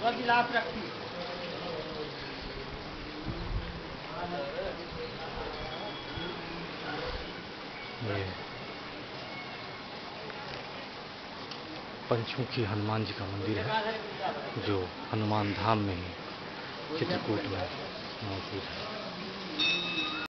ये पंचमुखी हनुमान जी का मंदिर है जो हनुमान धाम में ही चित्रकूट में मौजूद है।